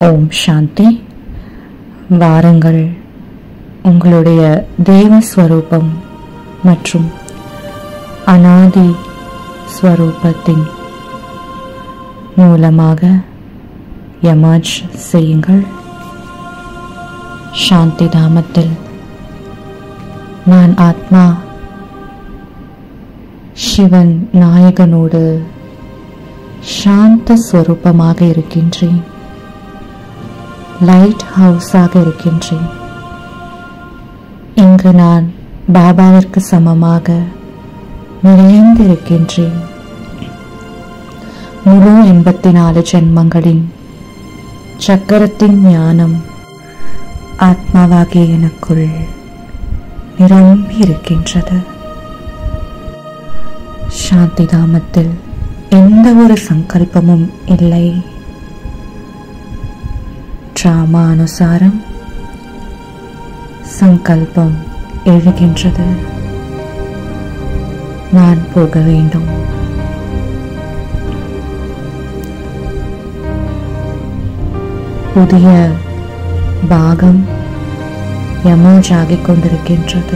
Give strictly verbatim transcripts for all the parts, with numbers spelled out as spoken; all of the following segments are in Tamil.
ஓம் சாந்தி. வாருங்கள், உங்களுடைய தேவஸ்வரூபம் மற்றும் அனாதி ஸ்வரூபத்தின் மூலமாக எமர்ஜ் செய்யுங்கள். சாந்தி தாமத்தில் நான் ஆத்மா சிவன் நாயகனோடு சாந்த ஸ்வரூபமாக இருக்கின்றேன். லைட் ஹவுஸாக இருக்கின்றேன். இங்கு நான் பாபாவிற்கு சமமாக நிறைந்து இருக்கின்றேன். முழு எண்பத்தி நாலு ஜென்மங்களின் சக்கரத்தின் ஞானம் ஆத்மாவாகிய எனக்குள் நிரம்பி இருக்கின்றது. சாந்தி தாமத்தில் எந்த ஒரு சங்கல்பமும் இல்லை. டிராமா அனுசாரம் சங்கல்பம் எழுகின்றது. நான் போக வேண்டும். புதிய பாகம் எமர்ஜ் ஆகிக் கொண்டிருக்கின்றது.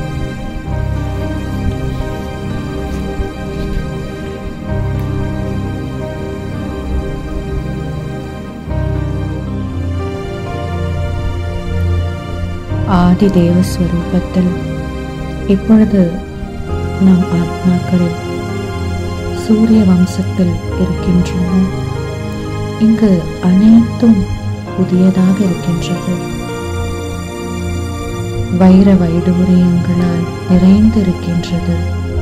ஆதி தேவஸ்வரூபத்தில் இப்பொழுது நாம் ஆத்மாக்கள் சூரிய வம்சத்தில் இருக்கின்றோம். இங்கு அனைத்தும் புதியதாக இருக்கின்றது. வைர வைடூரியங்களால் நிறைந்து இருக்கின்றது.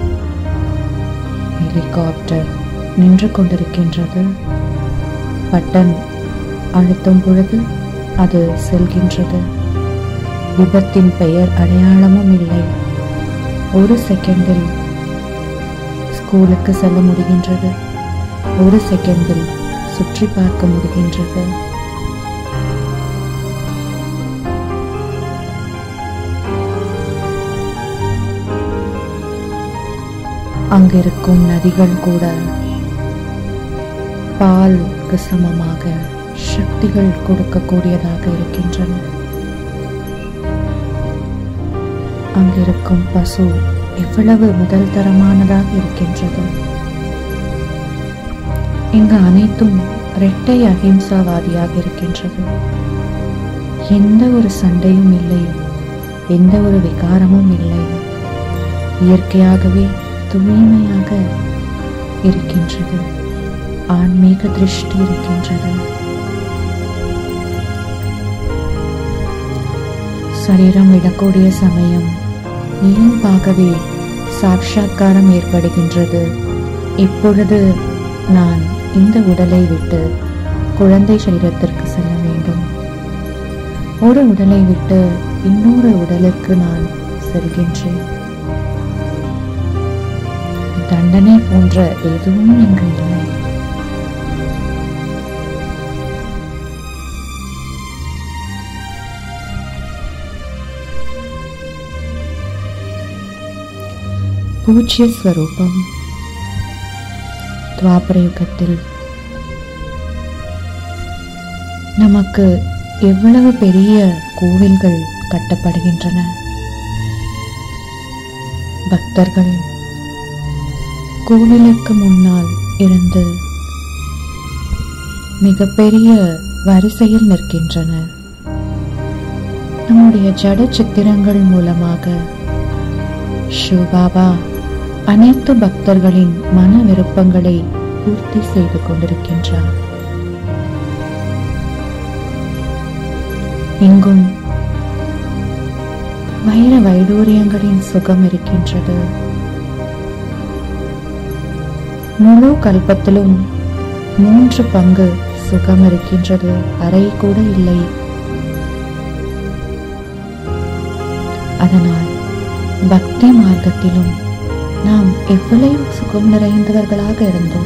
ஹெலிகாப்டர் நின்று கொண்டிருக்கின்றது. பட்டன் அழுத்தும் பொழுது அது செல்கின்றது. விபத்தின் பெயர் அடையாளமும் இல்லை. ஒரு செகண்டில் ஸ்கூலுக்கு செல்ல முடிகின்றது. ஒரு செகண்டில் சுற்றி பார்க்க முடிகின்றது. அங்கிருக்கும் நதிகள் கூட பாலுக்கு சமமாக சக்திகள் கொடுக்கக்கூடியதாக இருக்கின்றன. அங்கிருக்கும் பசு எவ்வளவு முதல் தரமானதாக இருக்கின்றது. இங்கு அனைத்தும் இரட்டை அஹிம்சாவாதியாக இருக்கின்றது. எந்த ஒரு சண்டையும் இல்லை, எந்த ஒரு விகாரமும் இல்லை. இயற்கையாகவே தூய்மையாக இருக்கின்றது. ஆன்மீக திருஷ்டி இருக்கின்றது. சரீரம் விடக்கூடிய சமயம் இயல்பாகவே சாட்சாத்காரம் ஏற்படுகின்றது. இப்பொழுது நான் இந்த உடலை விட்டு குழந்தை சரீரத்திற்கு செல்ல வேண்டும். ஒரு உடலை விட்டு இன்னொரு உடலுக்கு நான் செல்கின்றேன். தண்டனை போன்ற எதுவும் இங்கு இல்லை. பூஜ்ய ஸ்வரூபம். துவாபர யுகத்தில் நமக்கு எவ்வளவு பெரிய கோவில்கள் கட்டப்படுகின்றன. பக்தர்கள் கோவிலுக்கு முன்னால் இருந்து மிகப்பெரிய வரிசையில் நிற்கின்றனர். நம்முடைய ஜட சித்திரங்கள் மூலமாக சிவபாபா அனைத்து பக்தர்களின் மன விருப்பங்களை பூர்த்தி செய்து கொண்டிருக்கின்றார். இங்கும் வைர வைடூரியங்களின் சுகம் இருக்கின்றது. முழு கல்பத்திலும் மூன்று பங்கு சுகம் இருக்கின்றது. அறை கூட இல்லை. அதனால் பக்தி மார்க்கத்திலும் நாம் எவ்வளவு சுகம் நிறைந்தவர்களாக இருந்தோம்.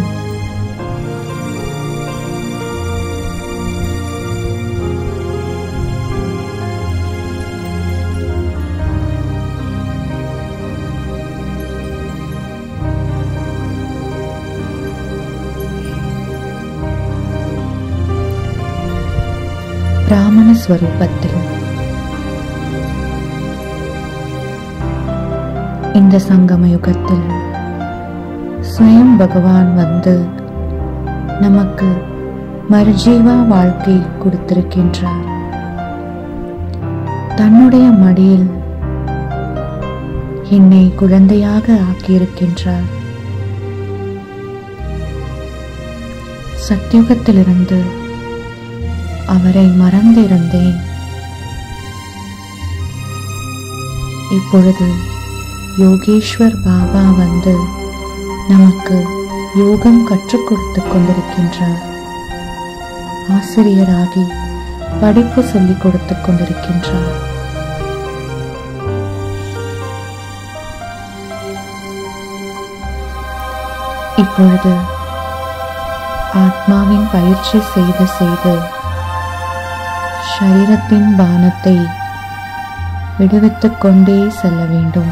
பிராமண ஸ்வரூபத்தில். இந்த சங்கம யுகத்தில் ஸ்வயம் பகவான் வந்து நமக்கு மறுஜீவா வாழ்க்கை கொடுத்திருக்கின்றார். தன்னுடைய மடியில் என்னை குழந்தையாக ஆக்கியிருக்கின்றார். சத்யுகத்திலிருந்து அவரை மறந்திருந்தேன். இப்பொழுது யோகேஸ்வர் பாபா வந்து நமக்கு யோகம் கற்றுக் கொடுத்துக் கொண்டிருக்கின்றார். ஆசிரியராகி படிப்பு சொல்லிக் கொடுத்துக் கொண்டிருக்கின்றார். இப்பொழுது ஆத்மாவின் பயிற்சி செய்து செய்து சரீரத்தின் பானத்தை விடுவித்துக் கொண்டே செல்ல வேண்டும்.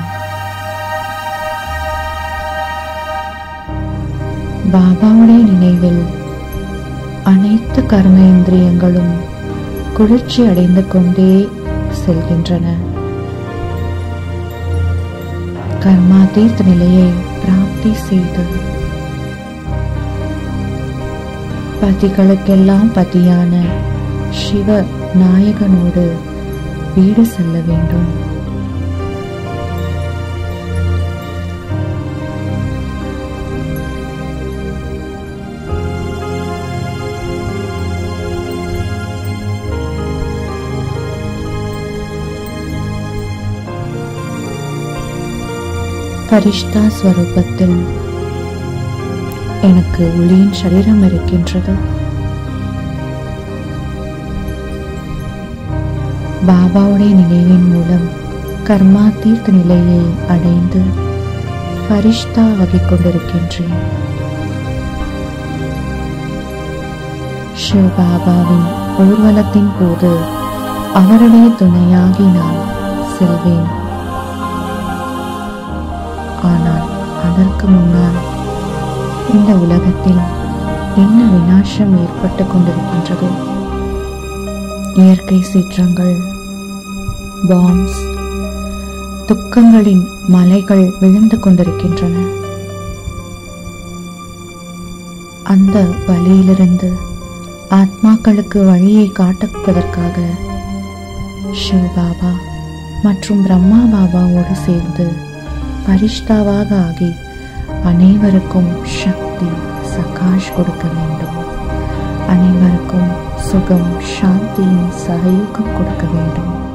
பாபாவுடைய நினைவில் அனைத்து கர்மேந்திரியங்களும் குளிர்ச்சி அடைந்து கொண்டே செல்கின்றன. கர்மாதீத் நிலையை பிராப்தி செய்து பதிகளுக்கெல்லாம் பதியான சிவ நாயகனோடு வீடு செல்ல வேண்டும். ஃபரிஷ்தா ஸ்வரூபத்தில் எனக்கு ஒளியின் சரீரம் இருக்கின்றது. பாபாவுடைய நினைவின் மூலம் கர்மா தீர்த்த நிலையை அடைந்து ஃபரிஷ்தா ஆகிக் கொண்டிருக்கின்றேன். சிவ பாபாவின் ஊர்வலத்தின் போது அவருடைய துணையாகி நான் செல்வேன். ஆனால் அதற்கு முன்னால் இந்த உலகத்தில் என்ன விநாசம் ஏற்பட்டு கொண்டிருக்கின்றது. இயற்கை சீற்றங்கள், பாம்ஸ், துக்கங்களின் மலைகள் விழுந்து கொண்டிருக்கின்றன. அந்த வழியிலிருந்து ஆத்மாக்களுக்கு வழியை காட்டுவதற்காக சிவ பாபா மற்றும் பிரம்மா பாபாவோடு சேர்ந்து பரிஷ்தாவாக ஆகி அனைவருக்கும் சக்தி சகாஷ் கொடுக்க வேண்டும். அனைவருக்கும் சுகம், சாந்தியின் சகயோகம் கொடுக்க வேண்டும்.